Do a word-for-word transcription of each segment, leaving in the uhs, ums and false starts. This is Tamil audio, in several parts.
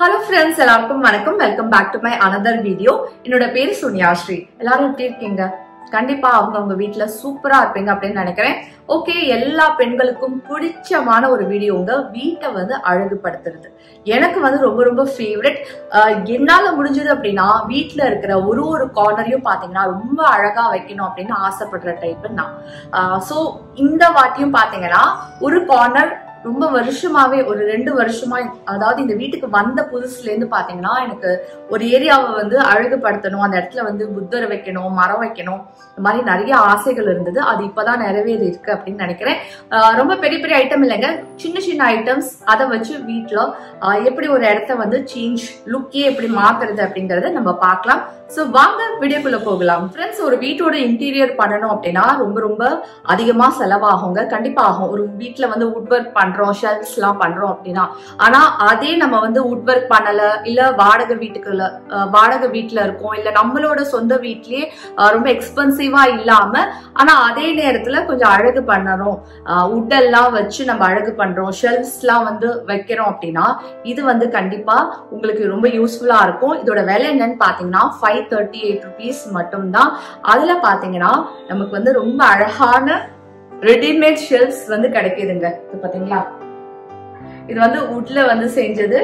Hello friends, எல்லாருக்கும் வணக்கம். Welcome back to my another video. என்னோட பேரு சுனியாஸ்ரீ. எல்லாரும் எப்படி இருக்கீங்க? கண்டிப்பா அவங்க அவங்க வீட்ல சூப்பரா இருப்பீங்க அப்படின்னு நினைக்கிறேன். ஓகே, எல்லா பெண்களுக்கும் பிடிச்சமான ஒரு வீடியோங்க வீட்டை வந்து அழகுபடுத்துறது. எனக்கு வந்து ரொம்ப ரொம்ப ஃபேவரட். என்னால முடிஞ்சது அப்படின்னா வீட்டுல இருக்கிற ஒரு ஒரு கார்னரையும் பாத்தீங்கன்னா ரொம்ப அழகா வைக்கணும் அப்படின்னு ஆசைப்படுற டைப் நான். சோ இந்த வாட்டியும் பாத்தீங்கன்னா ஒரு கார்னர் ரொம்ப வருஷமாவே ஒரு ரெண்டு வருஷமா, அதாவது இந்த வீட்டுக்கு வந்த புதுசுல இருந்து பாத்தீங்கன்னா எனக்கு ஒரு ஏரியாவை வந்து அழகுபடுத்தணும், அந்த இடத்துல வந்து புத்தரை வைக்கணும், மரம் வைக்கணும், இந்த மாதிரி நிறைய ஆசைகள் இருந்தது. அது இப்பதான் நிறைவேறி இருக்கு அப்படின்னு நினைக்கிறேன். ரொம்ப பெரிய பெரிய ஐட்டம் இல்லைங்க, சின்ன சின்ன ஐட்டம்ஸ். அதை வச்சு வீட்டுல எப்படி ஒரு இடத்த வந்து சேஞ்ச் லுக்கே எப்படி மாத்துறது அப்படிங்கறத நம்ம பார்க்கலாம். சோ வாங்க வீடியோக்குள்ள போகலாம். ஃப்ரெண்ட்ஸ், ஒரு வீட்டோட இன்டீரியர் பண்ணணும் அப்படின்னா ரொம்ப ரொம்ப அதிகமா செலவாகுங்க. கண்டிப்பா ஆகும். ஒரு வீட்டுல வந்து வுட் ஒர்க் பண்றோம், ஷெல்ஃப்ஸ் எல்லாம் பண்றோம் அப்படின்னா, ஆனா அதே நம்ம வந்து வுட் ஒர்க் பண்ணல, இல்ல வாடகை வீட்டுக்குள்ள வாடகை வீட்டுல இருக்கோம், இல்ல நம்மளோட சொந்த வீட்லயே ரொம்ப எக்ஸ்பென்சிவா இல்லாம ஆனா அதே நேரத்துல கொஞ்சம் அழகு பண்ணணும், வுட் எல்லாம் வச்சு நம்ம அழகு பண்றோம், ஷெல்ஃப்ஸ் எல்லாம் வந்து வைக்கிறோம் அப்படின்னா இது வந்து கண்டிப்பா உங்களுக்கு ரொம்ப யூஸ்ஃபுல்லா இருக்கும். இதோட விலை என்னன்னு பாத்தீங்கன்னா ஃபைவ் தேர்ட்டி எயிட் ருபீஸ் மட்டும்தான். அதுல பாத்தீங்கன்னா நமக்கு வந்து ரொம்ப அழகான ரெடிமேட் ஷெல்ஃப்ஸ் வந்து கிடைக்குதுங்க. இது பாத்தீங்களா, இது வந்து வுட்ல வந்து செஞ்சது,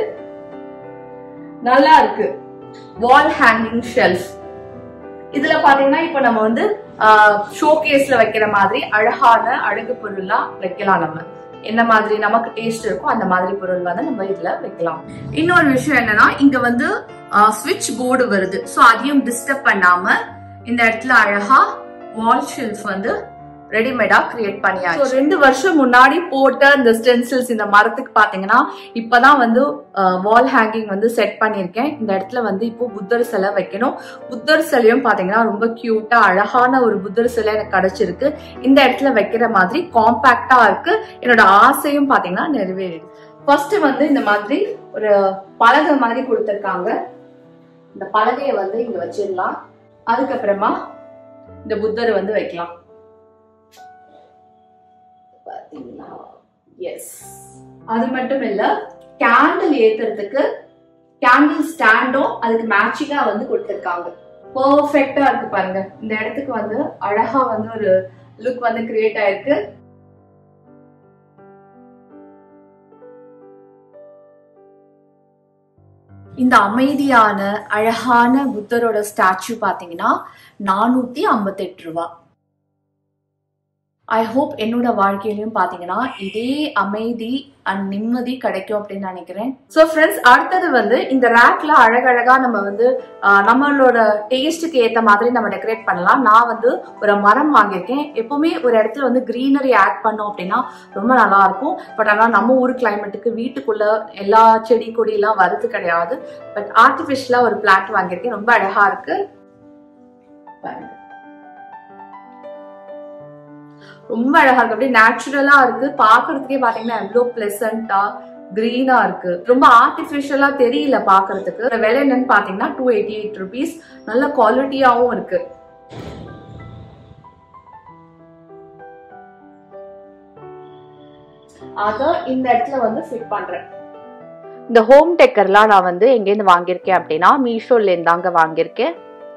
நல்லா இருக்கு. Wall hanging shelf. இதுல பாத்தீங்கன்னா இப்ப நம்ம வந்து ஷோகேஸ்ல வைக்கிற மாதிரி அழகான அழகு பொருள்லாம் வைக்கலாம். நம்ம என்ன மாதிரி நமக்கு டேஸ்ட் இருக்கும் அந்த மாதிரி பொருள் வந்து நம்ம இதுல வைக்கலாம். இன்னொரு விஷயம் என்னன்னா, இங்க வந்து ஸ்விட்ச் போர்டு வருது. சோ அதையும் டிஸ்டர்ப் பண்ணாம இந்த இடத்துல அழகா வால் ஷெல்ஃப் வந்து ரெடிமேடா கிரியேட் பண்ணியாச்சு. ரெண்டு வருஷம் முன்னாடி போட்ட இந்த ஸ்டென்சில்ஸ் இந்த மரத்துக்கு பாத்தீங்கன்னா இப்பதான் வந்து வால் ஹேங்கிங் வந்து செட் பண்ணிருக்கேன். இந்த இடத்துல வந்து இப்போ புத்தர் சிலை வைக்கணும். புத்தர் சிலையும் பாத்தீங்கன்னா ரொம்ப கியூட்டா அழகான ஒரு புத்தர் சிலை எனக்கு கிடைச்சிருக்கு. இந்த இடத்துல வைக்கிற மாதிரி காம்பாக்டா இருக்கு. என்னோட ஆசையும் பாத்தீங்கன்னா நிறைவேறிடுது. ஃபர்ஸ்ட் வந்து இந்த மாதிரி ஒரு பலகை மாதிரி கொடுத்திருக்காங்க. இந்த பலகையை வந்து இங்க வச்சிடலாம். அதுக்கப்புறமா இந்த புத்தர் வந்து வைக்கலாம். எஸ், அது மட்டும் இல்ல, கேண்டில் ஏத்துறதுக்கு கேண்டில் ஸ்டாண்டும் அதுக்கு மேட்சிங்கா வந்து கொடுத்திருக்காங்க. பெர்ஃபெக்ட்டா இருக்கு பாருங்க. இந்த இடத்துக்கு வந்து அழகா வந்து ஒரு லுக் வந்து கிரியேட் ஆயிருக்கு. இந்த அமைதியான அழகான புத்தரோட ஸ்டாச்சு பாத்தீங்கன்னா நானூத்தி ஐம்பத்தி எட்டு ரூபா. ஐ ஹோப் என்னோட வாழ்க்கையிலையும் பாத்தீங்கன்னா இதே அமைதி அண்ட் நிம்மதி கிடைக்கும் அப்படின்னு நினைக்கிறேன். சோ ஃப்ரெண்ட்ஸ், அடுத்தது வந்து இந்த ரேக்ல அழகழகா நம்ம வந்து நம்மளோட டேஸ்டுக்கு ஏத்த மாதிரி நம்ம டெக்கரேட் பண்ணலாம். நான் வந்து ஒரு மரம் வாங்கியிருக்கேன். எப்பவுமே ஒரு இடத்துல வந்து கிரீனரி ஆட் பண்ணோம் அப்படின்னா ரொம்ப நல்லா இருக்கும். பட் ஆனா நம்ம ஊர் கிளைமேட்டுக்கு வீட்டுக்குள்ள எல்லா செடி கொடி எல்லாம் வருது கிடையாது. பட் ஆர்டிபிஷியலா ஒரு பிளான்ட் வாங்கியிருக்கேன். ரொம்ப அழகா இருக்கு. ரொம்ப அழகா இருக்கு. அப்படியே நேச்சுரலா இருக்கு. பாக்குறதுக்கே பாத்தீங்கன்னா எவ்வளவு பிளசண்டா கிரீனா இருக்கு. ரொம்ப ஆர்டிபிஷியலா தெரியல பாக்குறதுக்கு. விலை என்னன்னு பாத்தீங்கன்னா டூ எயிட்டி எயிட் ருபீஸ். நல்ல குவாலிட்டியாவும் இருக்கு. அத இந்த இடத்துல வந்து ஃபிட் பண்றேன். இந்த ஹோம் டெக்கர்லாம் நான் வந்து எங்க இருந்து வாங்கியிருக்கேன் அப்படின்னா மீஷோல இருந்தாங்க வாங்கியிருக்கேன்.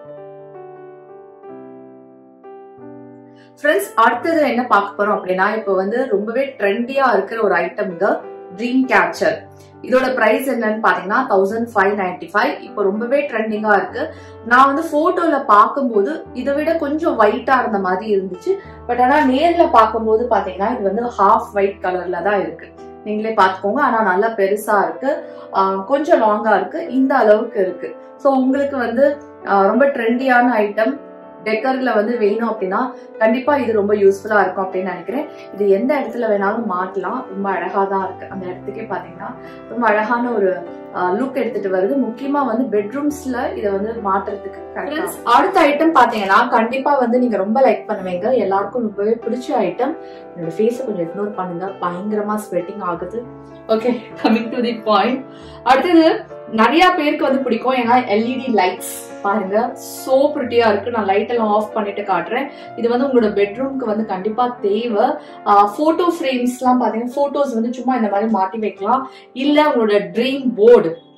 ஃப்ரெண்ட்ஸ், அடுத்தது என்ன பார்க்க போறோம் அப்படின்னா, இப்போ வந்து ரொம்பவே ட்ரெண்டியா இருக்கிற ஒரு ஐட்டம் ட்ரீம் கேச்சர். இதோட பிரைஸ் என்னன்னு பாத்தீங்கன்னா தௌசண்ட் ஃபைவ் நைன்டி ஃபைவ். இப்போ ரொம்பவே ட்ரெண்டிங்கா இருக்கு. நான் வந்து போட்டோல பார்க்கும்போது இதை விட கொஞ்சம் ஒயிட்டா இருந்த மாதிரி இருந்துச்சு. பட் ஆனா நேர்ல பார்க்கும்போது பாத்தீங்கன்னா இது வந்து ஹாஃப் ஒயிட் கலர்ல தான் இருக்கு. நீங்களே பாத்துக்கோங்க. ஆனா நல்லா பெருசா இருக்கு, கொஞ்சம் லாங்கா இருக்கு, இந்த அளவுக்கு இருக்கு. சோ உங்களுக்கு வந்து ரொம்ப ட்ரெண்டியான ஐட்டம் டெக்கர்ல வந்து வேணும் அப்படின்னா கண்டிப்பா இது ரொம்ப யூஸ்ஃபுல்லா இருக்கும் அப்படின்னு நினைக்கிறேன். இது எந்த இடத்துல வேணாலும் மாட்டலாம். ரொம்ப அழகா தான் இருக்கு. அந்த இடத்துக்கே பாத்தீங்கன்னா ரொம்ப அழகான ஒரு லுக் எடுத்துட்டு வருது. முக்கியமா வந்து பெட்ரூம்ஸ்ல இதை வந்து மாட்டுறதுக்கு. அடுத்த ஐட்டம் பாத்தீங்கன்னா கண்டிப்பா வந்து நீங்க ரொம்ப லைக் பண்ணுவீங்க. எல்லாருக்கும் ரொம்பவே பிடிச்ச ஐட்டம். என்னோட ஃபேஸ கொஞ்சம் இக்னோர் பண்ணுங்க, பயங்கரமா ஸ்வெட்டிங் ஆகுது. Okay, coming to the point. அடுத்தது நிறைய பேருக்கு வந்து பிடிக்கும். ஏன்னா எல்இடி லைட்ஸ் பாருங்க, சோ பிரிட்டியா இருக்கு. நான் லைட் எல்லாம் ஆஃப் பண்ணிட்டு காட்டுறேன். இது வந்து உங்களோட பெட்ரூம்க்கு வந்து கண்டிப்பா தேவை. போட்டோ ஃப்ரேம்ஸ் எல்லாம் பாத்தீங்கன்னா போட்டோஸ் வந்து சும்மா இந்த மாதிரி மாட்டி வைக்கலாம். இல்ல உங்களோட ட்ரீம் போர்டு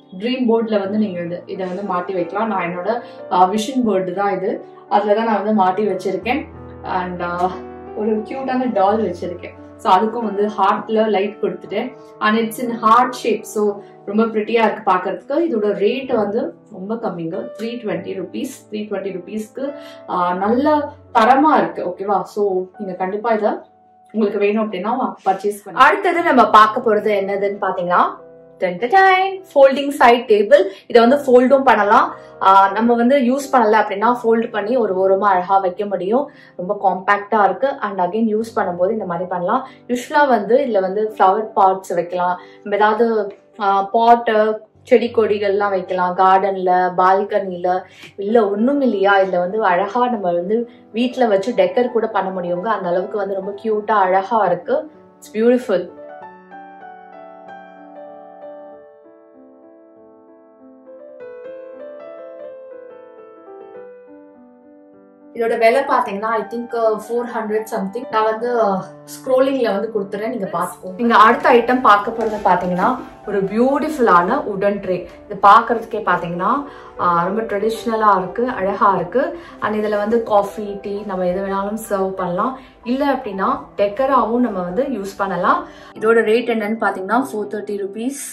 ட்ரீம் போர்டில் வந்து நீங்கள் இது இதை வந்து மாட்டி வைக்கலாம். நான் என்னோட விஷன் போர்டு தான் இது, அதில் தான் நான் வந்து மாட்டி வச்சிருக்கேன். அண்ட் ஒரு க்யூட்டான டால் வச்சிருக்கேன். ஸோ அதுக்கும் வந்து ஹார்ட்ல லைட் கொடுத்துட்டேன். And it's in heart shape. So ரொம்ப ப்ரிட்டியா இருக்கு பார்க்கறதுக்கு. இதோட ரேட் வந்து ரொம்ப கம்மிங்க, three twenty rupees three twenty ருபீஸ்க்கு நல்ல தரமா இருக்கு. ஓகேவா? ஸோ நீங்க கண்டிப்பா இதை உங்களுக்கு வேணும் அப்படின்னா பர்ச்சேஸ் பண்ணி. அடுத்தது நம்ம பார்க்க போறது என்னதுன்னு பாத்தீங்கன்னா ஃபோல்டிங் சைட் டேபிள். இதை வந்து ஃபோல்டும் பண்ணலாம். நம்ம வந்து யூஸ் பண்ணல அப்படின்னா ஃபோல்டு பண்ணி ஒரு ஓரமா அழகா வைக்க முடியும். ரொம்ப காம்பாக்டா இருக்கு. அண்ட் அகைன் யூஸ் பண்ணும்போது இந்த மாதிரி பண்ணலாம். யூஸ்வலா வந்து இதுல வந்து ஃப்ளவர் பாட்ஸ் வைக்கலாம், நம்ம ஏதாவது பாட்டு செடி கொடிகள்லாம் வைக்கலாம், கார்டன்ல பால்கனில. இல்ல ஒண்ணும் இல்லையா, இதுல வந்து அழகா நம்ம வந்து வீட்டுல வச்சு டெக்கர் கூட பண்ண முடியுங்க. அந்த அளவுக்கு வந்து ரொம்ப கியூட்டா அழகா இருக்கு. It's beautiful. இதோட விலை பாத்தீங்கன்னா I think four hundred something. நான் வந்து ஸ்க்ரோலிங்ல வந்து கொடுத்துறேன், நீங்க பாத்துக்கோங்க. நீங்க அடுத்த ஐட்டம் பார்க்க போறது பாத்தீங்கன்னா ஒரு பியூட்டிஃபுல்லான உடன் ட்ரே. இது பாக்குறதுக்கே பாத்தீங்கன்னா ரொம்ப ட்ரெடிஷ்னலா இருக்கு, அழகா இருக்கு. அண்ட் இதுல வந்து காஃபி, டீ நம்ம எது வேணாலும் சர்வ் பண்ணலாம். இல்ல அப்படின்னா டெக்கராவும் நம்ம வந்து யூஸ் பண்ணலாம். இதோட ரேட் என்னன்னு பாத்தீங்கன்னா ஃபோர் தேர்ட்டி ருபீஸ்.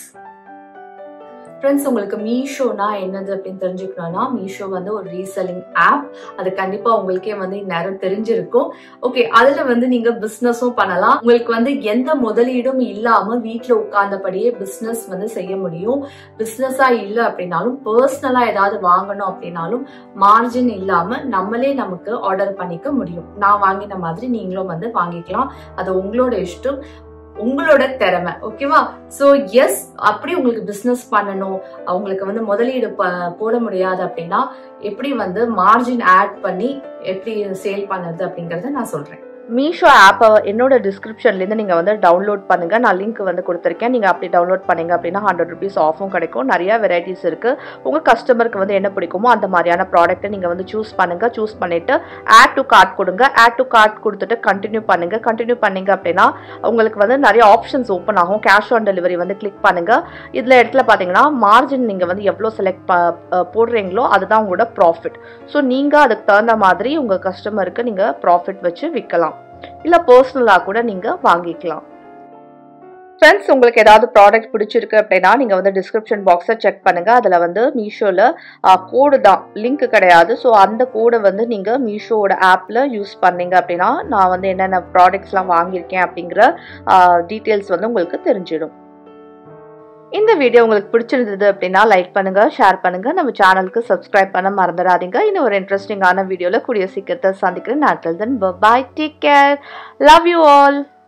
ஃப்ரெண்ட்ஸ், உங்களுக்கு மீஷோனா என்னது அப்படின்னு தெரிஞ்சுக்கணும்னா, மீஷோ வந்து ஒரு ரீசெல்லிங் ஆப். அது கண்டிப்பா உங்களுக்கே வந்து இந்நேரம் தெரிஞ்சிருக்கும். ஓகே, அதுல வந்து நீங்க பிசினஸும் பண்ணலாம். உங்களுக்கு வந்து எந்த முதலீடும் இல்லாம வீட்டுல உட்கார்ந்தபடியே பிசினஸ் வந்து செய்ய முடியும். பிசினஸா இல்ல அப்படின்னாலும் பர்சனலா ஏதாவது வாங்கணும் அப்படின்னாலும் மார்ஜின் இல்லாம நம்மளே நமக்கு ஆர்டர் பண்ணிக்க முடியும். நான் வாங்கின மாதிரி நீங்களும் வந்து வாங்கிக்கலாம். அது உங்களோட இஷ்டம், உங்களோட திறமை. ஓகேவா? சோ எஸ், அப்படி உங்களுக்கு பிசினஸ் பண்ணணும், உங்களுக்கு வந்து முதலீடு போட முடியாது அப்படின்னா எப்படி வந்து மார்ஜின் ஆட் பண்ணி எப்படி சேல் பண்ணுறது அப்படிங்கறத நான் சொல்றேன். மீஷோ ஆப்பை என்னோட டிஸ்கிரிப்ஷன்லேருந்து நீங்கள் வந்து டவுன்லோட் பண்ணுங்கள். நான் லிங்க் வந்து கொடுத்துருக்கேன். நீங்கள் அப்படி டவுன்லோட் பண்ணிங்க அப்படின்னா ஹண்ட்ரட் ருபீஸ் ஆஃபும் கிடைக்கும். நிறையா வெரைட்டிஸ் இருக்குது. உங்கள் கஸ்டமருக்கு வந்து என்ன பிடிக்குமோ அந்த மாதிரியான ப்ராடக்ட்டை நீங்கள் வந்து சூஸ் பண்ணுங்கள். சூஸ் பண்ணிவிட்டு ஆட் டு கார்ட் கொடுங்க. ஆட் டு கார்ட் கொடுத்துட்டு கண்டினியூ பண்ணுங்கள். கண்டினியூ பண்ணிங்க அப்படின்னா உங்களுக்கு வந்து நிறைய ஆப்ஷன்ஸ் ஓப்பன் ஆகும். கேஷ் ஆன் டெலிவரி வந்து கிளிக் பண்ணுங்கள். இதில் இடத்துல பார்த்தீங்கன்னா மார்ஜின் நீங்கள் வந்து எவ்வளோ செலக்ட் போடுறீங்களோ அதுதான் உங்களோட ப்ராஃபிட். ஸோ நீங்கள் அதுக்கு தகுந்த மாதிரி உங்கள் கஸ்டமருக்கு நீங்கள் ப்ராஃபிட் வச்சு விற்கலாம். இல்ல பர்சனலா கூட நீங்க வாங்கிக்கலாம். ஃப்ரெண்ட்ஸ், உங்களுக்கு ஏதாவது ப்ராடக்ட் பிடிச்சிருக்கு அப்படின்னா நீங்க வந்து டிஸ்கிரிப்ஷன் பாக்ஸை செக் பண்ணுங்க. அதுல வந்து மீஷோல கோடு தான், லிங்க் கிடையாது. ஸோ அந்த கோடை வந்து நீங்க மீஷோட ஆப்ல யூஸ் பண்ணீங்க அப்படின்னா நான் வந்து என்னென்ன ப்ராடக்ட்ஸ்லாம் வாங்கியிருக்கேன் அப்படிங்கிற டீட்டெயில்ஸ் வந்து உங்களுக்கு தெரிஞ்சிடும். இந்த வீடியோ உங்களுக்கு பிடிச்சிருந்தது அப்படின்னா லைக் பண்ணுங்க, ஷேர் பண்ணுங்க, நம்ம சேனலுக்கு சப்ஸ்கிரைப் பண்ண மறந்துடாதீங்க. இன்னும் ஒரு இன்ட்ரெஸ்டிங்கான வீடியோல கூடிய சீக்கிரத்தை சந்திக்கிறேன். Until then, bye, take care, love you all.